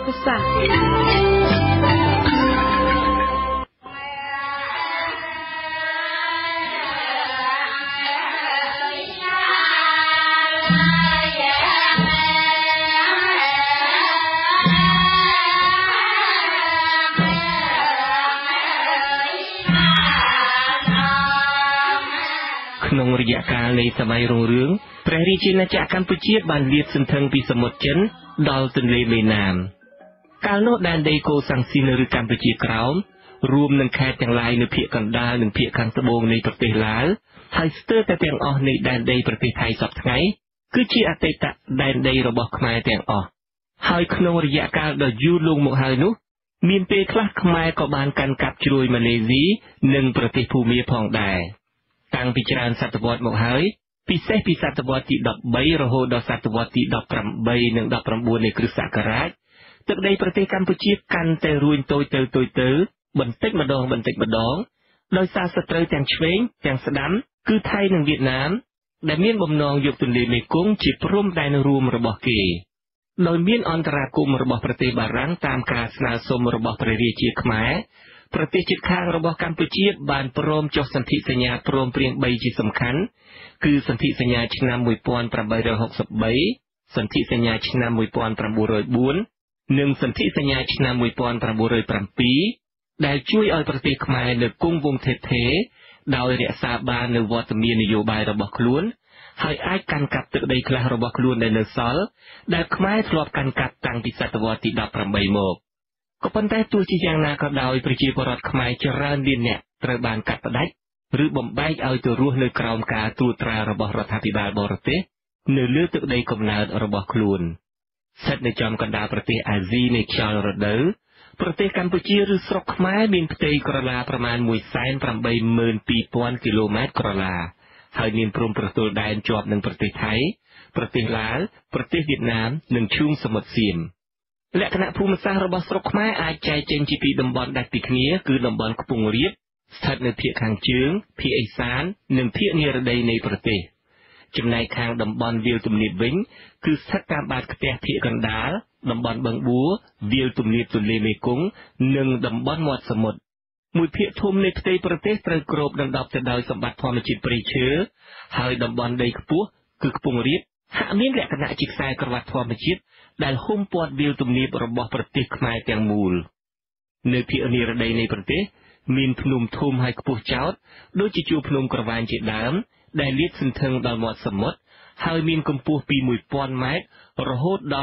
ពុសាសន៍ក្នុងរយៈកាលនៃសម័យរុងរឿងព្រះរាជាណាចក្រកម្ពុជាបានលាតសន្ធឹងពីសមុទ្រចិនដល់ទន្លេមេណាមកាលនោះដែនដីកូសាំងស៊ីនឬកម្ពុជាក្រោមរួមនឹងខេត្តទាំងឡាយនៅភាគកណ្ដាលនិងភាគខាងត្បូងនៃប្រទេសឡាវហើយស្ទើរតែទាំងអស់នៃដែនដីប្រទេសថៃសពថ្ងៃគឺជាអតីតដែនដីរបស់ខ្មែរទាំងអស់ហើយក្នុងរយៈកាលដ៏យូរលង់មកហើយនោះមានពេលខ្លះខ្មែរក៏បានកាន់កាប់ជ្រួយម៉ាឡេស៊ីនិងប្រទេសភូមាផងដែរតាំងពីច្រើនសតវត្សមកហើយពិសេសពីសតវត្សទី13រហូតដល់សតវត្សទី18និង19នៃគ្រិស្តសករាជទឹកដីប្រទេសកម្ពុជាកាន់តែរួញតូចទៅបន្តិចម្ដងដោយសារសត្រូវទាំងឆ្វេងទាំងស្ដាំគឺថៃនិងវៀតណាមដែលមានបំណងយកទន្លេមេគង្គជាព្រំដែនរួមរបស់គេដោយមានអន្តរាគមន៍របស់ប្រទេសបារាំងតាមការស្នើសុំរបស់ព្រះរាជាខ្មែរប្រទេសជិតខាងរបស់កម្ពុជាបានព្រមចុះសន្ធិសញ្ញាព្រមព្រៀង3ជាសំខាន់គឺសន្ធិសញ្ញាឆ្នាំ1863សន្ធិសញ្ញាឆ្នាំ1904និងសន្ធិសញ្ញាឆ្នាំ1907ដែលជួយឲ្យប្រទេសខ្មែរនៅគង់វង្សថេរថេរដោយរក្សាបាននូវវត្តមាននយោបាយរបស់ខ្លួនហើយអាចកាន់កាប់ទឹកដីខ្លះរបស់ខ្លួនដែលនៅសល់ដែលខ្មែរធ្លាប់កាន់កាប់តាំងពីសតវត្សទី18មកក៏ប៉ុន្តែទោះជាយ៉ាងណាក៏ដោយប្រជាពលរដ្ឋខ្មែរច្រើនលានអ្នកត្រូវបានកាត់ផ្តាច់ឬបំបែកឲ្យទៅរស់នៅក្រោមការត្រួតត្រារបស់រដ្ឋាភិបាលបរទេសនៅលើទឹកដីកំណើតរបស់ខ្លួនស្ថិតនៅចំកណ្ដាលប្រទេសអាស៊ីនៃខ្យល់រដូវប្រទេសកម្ពុជាឬស្រុកខ្មែរមានផ្ទៃក្រឡាប្រមាណ 182,000 គីឡូម៉ែត្រក្រឡាហើយមានព្រំប្រទល់ដែនជាប់នឹងប្រទេសថៃប្រទេសឡាវប្រទេសវៀតណាមនិងឈូងសមុទ្រសៀមលក្ខណៈភូមិសាស្ត្ររបស់ស្រុកខ្មែរអាចចែកចេញជាពីរតំបន់ដាច់ពីគ្នាគឺតំបន់ខ្ពង់រាបស្ថិតនៅភាគខាងជើងភាគឦសាននិងភាគនិរតីនៃប្រទេសចំណែកខាងតំបន់វាលទំនាបវិញគឺស្ថិតតាមបាតខ្ទះភាគកណ្ដាលតំបន់បឹងបួរវាលទំនាបទន្លេមេគង្គនិងតំបន់មាត់សមុទ្រមួយភាគធំនៃផ្ទៃប្រទេសត្រូវគ្របដណ្ដប់ទៅដោយសម្បត្តិធម្មជាតិព្រៃឈើហើយតំបន់ដីខ្ពស់គឺខ្ពង់រាបហាក់មានលក្ខណៈជាខ្សែក្រវ៉ាត់ធម្មជាតិដែលហ៊ុំព័ទ្ធវាលទំនាបរបស់ប្រទេសខ្មែរទាំងមូលនៅភាគនិរតីនៃប្រទេសមានភ្នំធំហើយខ្ពស់ចោទដូចជាជួរភ្នំក្រវាញជាដើមដែលលាតសន្ធឹងដល់មាត់សមុទ្រហើយមានកម្ពស់ពី 1000 ម៉ែត្ររហូតដល់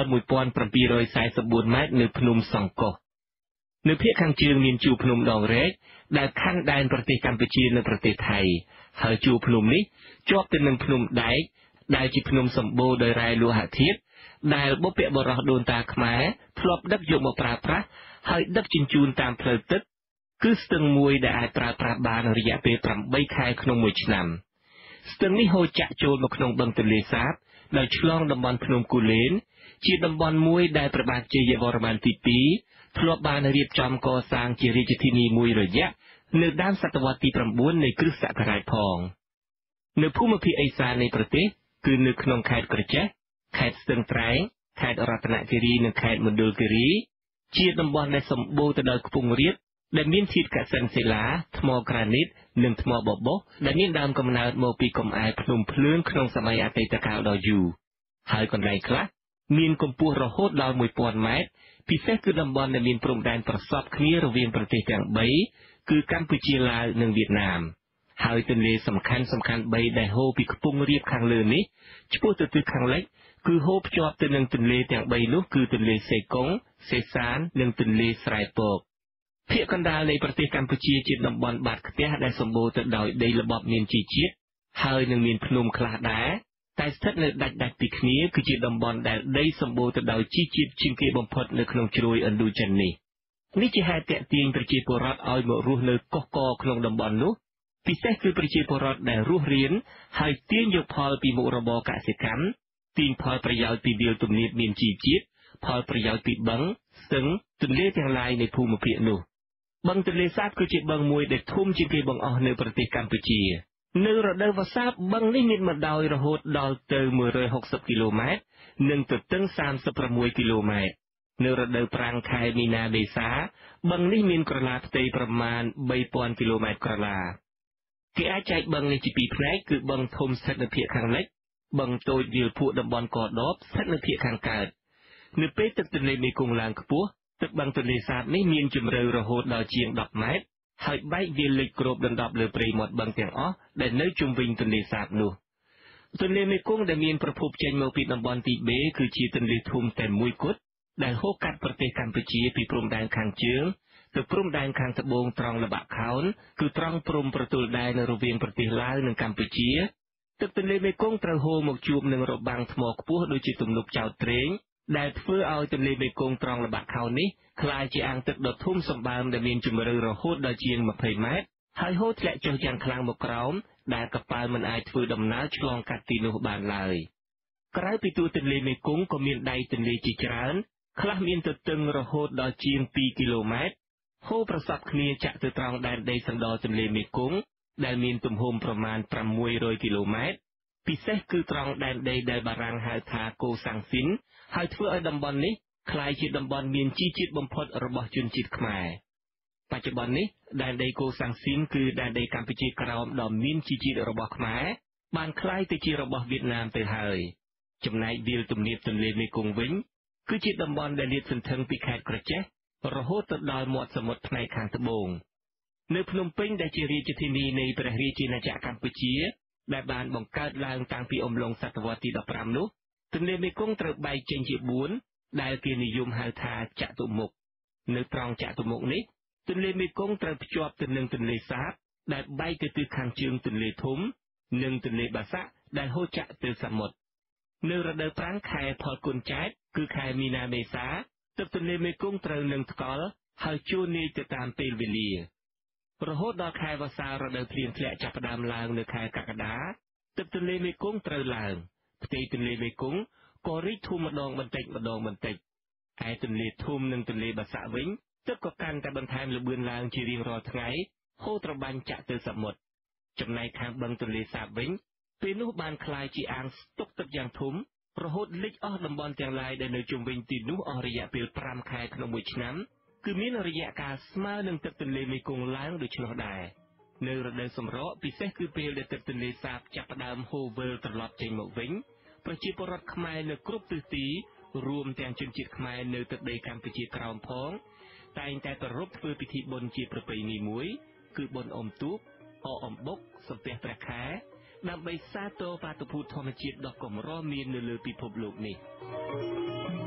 1744 ម៉ែត្រនៅភ្នំសង្កោះនៅភាគខាងជើងមានជួរភ្នំដងរែកដែលខ័ណ្ឌដែនប្រទេសកម្ពុជានិងប្រទេសថៃហើយជួរភ្នំនេះជាប់ទៅនឹងភ្នំដែកដែលជាភ្នំសម្បូរដោយរ៉ែលោហៈធាតុដែលបុព្វបុរសដូនតាខ្មែរធ្លាប់ដឹកយកមកប្រើប្រាស់ហើយដឹកជញ្ជូនតាមផ្លូវទឹកគឺស្ទឹងមួយដែលអាចប្រើប្រាស់បានរយៈពេល8ខែក្នុងមួយឆ្នាំស្ទឹងនេះហូរចាក់ចូលមកក្នុងបឹងទន្លេសាបដោយឆ្លងតំបន់ភ្នំគូលែនជាតំបន់មួយដែលព្រះបាទជ័យវរ្ម័នទី2ធ្លាប់បានរៀបចំកសាងជារាជធានីមួយរយៈនៅដើមសតវត្សទី9នៃគ្រិស្តសករាជផងនៅភូមិភាគឦសាននៃប្រទេសគឺនៅក្នុងខេត្តក្រចេះខេត្តស្ទឹងត្រែងខេត្តរតនគិរីនិងខេត្តមណ្ឌលគិរីជាតំបន់ដែលសម្បូរទៅដោយខ្ពង់រាបដែលមានធាតុកសិណសិលាថ្មក្រានីតនិងថ្មបបោះដែលមានដើមកំណើតមកពីកំអែលភ្នំភ្លើងក្នុងសម័យអតីតកាលដ៏យូរហើយកន្លែងខ្លះមានកម្ពស់រហូតដល់ 1000 ម៉ែត្រពិសេសគឺតំបន់ដែលមានព្រំដែនប្រសពគ្នារវាងប្រទេសទាំង3គឺកម្ពុជាឡាវនិងវៀតណាមហើយទន្លេសំខាន់3ដែលហូរពីខ្ពង់រាបខាងលើនេះឆ្ពោះទៅទិសខាងលិចគឺហូរភ្ជាប់ទៅនឹងទន្លេទាំង3នោះគឺទន្លេសេកុងសេសាននិងទន្លេស្រែពកភាគកណ្ដាលនៃប្រទេសកម្ពុជាជាតំបន់បាតខ្ទះដែលសម្បូរទៅដោយដីល្បាប់មានជីជាតិហើយនឹងមានភ្នំខ្លះដែរតែស្ថិតនៅដាច់ពីគ្នាគឺជាតំបន់ដែលដីសម្បូរទៅដោយជីជាតិជាងគេបំផុតនៅក្នុងជ្រោយឥណ្ឌូចិននេះជាហេតុទាក់ទាញប្រជាពលរដ្ឋឲ្យមករស់នៅកុះកក្នុងតំបន់នោះពិសេសគឺប្រជាពលរដ្ឋដែលរស់រានហើយទាញយកផលពីមុខរបរកសិកម្មទាញផលប្រយោជន៍ពីវាលទំនាបមានជីជាតិផលប្រយោជន៍ពីបឹងស្ទឹងទន្លេទាំងឡាយនៃភូមិភាគនោះបឹងទន្លេសាបគឺជាបឹងមួយដែលធំជាងគេបង្អស់នៅប្រទេសកម្ពុជានៅរដូវវស្សាបឹងនេះមានម្ដោយរហូតដល់ទៅ160 គីឡូម៉ែត្រនិងទទឹង36 គីឡូម៉ែត្រនៅរដូវប្រាំងខែមីនាមេសាបឹងនេះមានក្រឡាផ្ទៃប្រមាណ 3,000 គីឡូម៉ែត្រក្រឡាគេអាចចែកបឹងនេះជាពីរផ្នែកគឺបឹងធំស្ថិតនៅភាគខាងលិចបឹងតូចវាលភក់តំបន់កដបស្ថិតនៅភាគខាងកើតនៅពេលទឹកទន្លេមេគង្គឡើងខ្ពស់ទឹកបឹងទន្លេសាបនេះមានជម្រៅរហូតដល់ជាង10ម៉ែត្រហើយបែកវាលិចគ្របដណ្ដប់លើព្រៃមាត់បឹងទាំងអស់ដែលនៅជុំវិញទន្លេសាបនោះទន្លេមេគង្គដែលមានប្រភពចេញមកពីតំបន់ទីបេគឺជាទន្លេធំតែមួយគត់ដែលហូរកាត់ប្រទេសកម្ពុជាពីព្រំដែនខាងជើងទៅព្រំដែនខាងត្បូងត្រង់ល្បាក់ខោនគឺត្រង់ព្រំប្រទល់ដែននៅរវាងប្រទេសឡាវនិងកម្ពុជាទឹកទន្លេមេគង្គត្រូវហូរមកជួបនឹងរបាំងថ្មខ្ពស់ដូចជាទំនប់ចោតត្រេងដែលធ្វើឲ្យទន្លេមេគង្គត្រង់ល្បាក់ខោននេះក្លាយជាអាងទឹកដ៏ធំសម្បើមដែលមានជម្រៅរហូតដល់ជាង20ម៉ែត្រហើយហូរធ្លាក់ចុះយ៉ាងខ្លាំងមកក្រោមដែលកប៉ាល់មិនអាចធ្វើដំណើរឆ្លងកាត់ទីនោះបានឡើយក្រៅពីទូទន្លេមេគង្គក៏មានដៃទន្លេជាច្រើនខ្លះមានទទឹងរហូតដល់ជាង2គីឡូម៉ែត្រហូរប្រសពគ្នាចាក់ទៅត្រង់ដែនដីសណ្ដោទន្លេមេគង្គដែលមានទំហំប្រមាណ600គីឡូម៉ែត្រពិសេសគឺត្រង់ដែនដីដែលបារាំងហៅថាកូសាំងស៊ីនហើយធ្វើឲ្យតំបន់នេះក្លាយជាតំបន់មានជីជាតិបំផុតរបស់ជនជាតិខ្មែរបច្ចុប្បន្ននេះដែនដីកូសាំងស៊ីនគឺដែនដីកម្ពុជាក្រោមដ៏មានជីជាតិរបស់ខ្មែរបានក្លាយទៅជារបស់វៀតណាមទៅហើយចំណែកវាលទំនាបទន្លេមេគង្គវិញគឺជាតំបន់ដែលលាតសន្ធឹងពីខេត្តក្រចេះរហូតទៅដល់មាត់សមុទ្រផ្នែកខាងត្បូងនៅភ្នំពេញដែលជារាជធានីនៃព្រះរាជាណាចក្រកម្ពុជាដែលបានបង្កើតឡើងតាំងពីអំឡុងសតវត្សទី15នោះទន្លេមេគង្គត្រូវបែកចេញជា4ដែលគេនិយមហៅថាចតុមុខនៅត្រង់ចតុមុខនេះទន្លេមេគង្គត្រូវភ្ជាប់ទៅនឹងទន្លេសាបដែលបែកទៅទិសខាងជើងទន្លេធំនិងទន្លេបាសាក់ដែលហូរចាក់ទៅសមុទ្រនៅរដូវប្រាំងខែផលគុណចែកគឺខែមីនាមេសាទឹកទន្លេមេគង្គត្រូវនឹងថ្កល់ហើយជួរនាយទៅតាមពេលវេលារហូតដល់ខែវស្សារដូវភ្លៀងធ្លាក់ចាប់ផ្ដើមឡើងនៅខែកក្កដាទឹកទន្លេមេគង្គត្រូវឡើងផ្ទៃទន្លេមេគង្គក៏រីកធំម្ដងបន្តិចម្ដងបន្តិចឯទន្លេធំនិងទន្លេបាសាក់វិញទឹកក៏កាន់តែបន្ថែមល្បឿនឡើងជារៀងរាល់ថ្ងៃហូរត្របាញ់ចាក់ទៅសមុទ្រចំណែកខាងបឹងទន្លេសាបវិញពេលនោះបានក្លាយជាអាងស្តុកទឹកយ៉ាងធំរហូតលិចអស់តំបន់ទាំងឡាយដែលនៅជុំវិញទីនោះអស់រយៈពេល5ខែក្នុងមួយឆ្នាំគឺមានរយៈកាលស្មើនឹងទឹកទន្លេមេគង្គឡើងដូច្នោះដែរនៅរដូវសម្រកពិសេសគឺពេលដែលទឹកទន្លេសាបចាប់ផ្ដើមហូរវិលត្រឡប់ចេញមកវិញប្រជាពលរដ្ឋខ្មែរនៅគ្រប់ទិសទីរួមទាំងជនជាតិខ្មែរនៅទឹកដីកម្ពុជាក្រោមផងតែងតែប្រារព្ធធ្វើពិធីបុណ្យជាប្រពៃណីមួយគឺបុណ្យអុំទូកអកអំបុកសំពះព្រះខែដើម្បីសាទរបាតុភូតធម្មជាតិដ៏កម្រមាននៅលើពិភពលោកនេះ